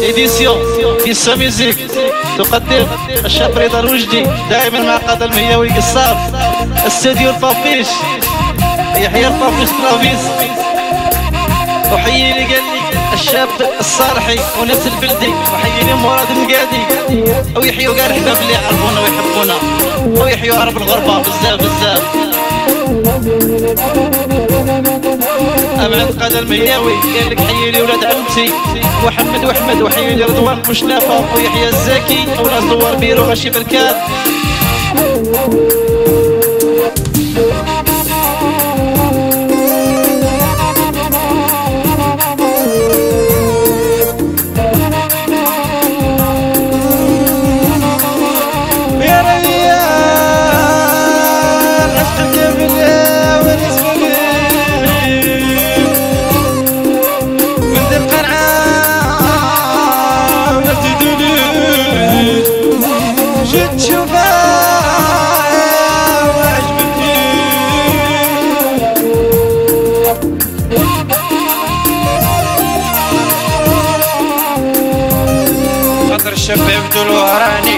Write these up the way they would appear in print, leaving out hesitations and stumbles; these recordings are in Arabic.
إديسيون في ساميزيك تقدم الشاب رضا الوجدي دائما مع قادة المهيوي قصاب استديو البابيش يحيى البابيش ترافيس. وحيي لي قال لي الشاب الصالحي ونفس البلدي، وحيي لي مراد المقادي ويحيوا كاع الحباب اللي يعرفونا ويحبونا ويحيوا عرب الغربة بزاف بزاف. أبعد قادة المهيوي قال لك حيي لي ولاد عمتي محمد واحمد، وحيي لي رضوان مشنافة ويحيى الزاكي وناس دوار بيرو غاشي بركان. الشاب عبد الوهراني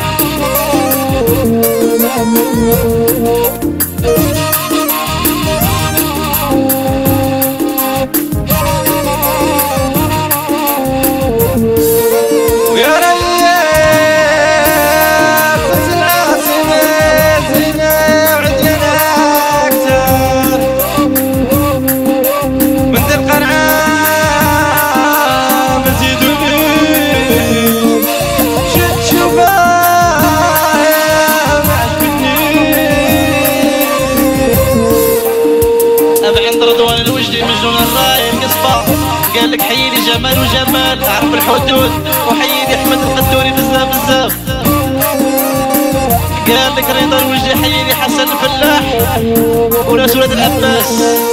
ويا ريال فز العاصمة زينة وعدنا أكتر من ذي القنعة مزيدو رضوان الوجدي مجنون الراي القصبة قال لك حيي لي جمال وجمال عرف الحدود، وحيي لي احمد القدوري بزاف بزاف. قال لك رضا الوجدي حيي لي حسن الفلاح وناس ولاد العباس.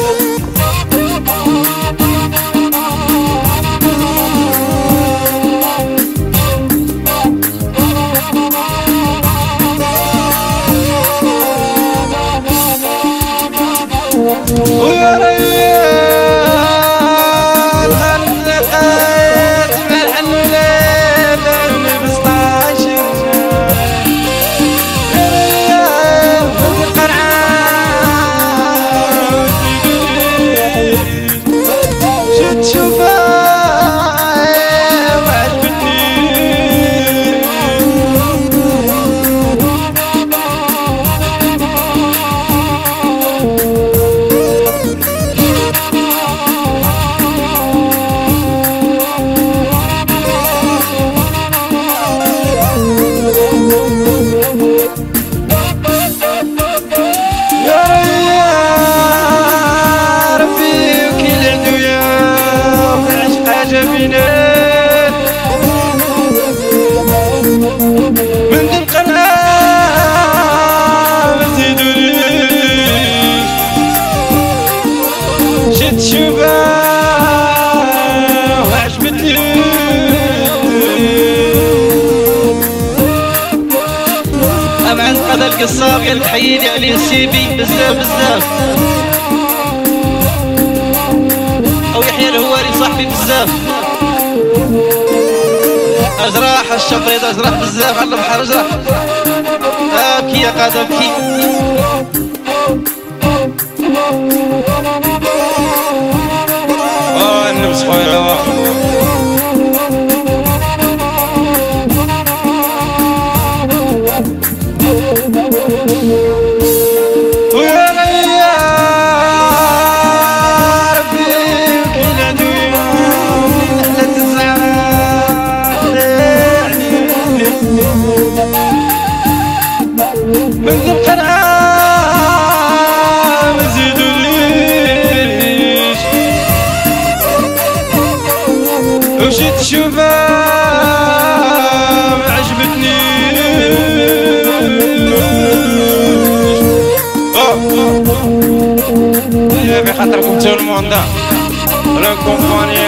ويا ريال خالد لقيت مع الحنولات ب16 يا ريال فوق القرعة جيت شوفها وعجبتني من ذي القناة مزيدوليش جيت شوفها وعجبتني أبعد قادة القصاب قال لك حيي لي علي السيبي بزاف بزاف، أو يحيى الهواري صاحبي بزاف. أجراح الشفريط أجراح بزاف على البحر أجراح أبكي يا قادة أبكي. النفس خويا ويا ريال ربي وكيل عدويا نحلة الزعران من ذي القنعة مزيدوليش وجيت شوفها ما عجبتنيش بخاطركم تو الموندا لا كومباني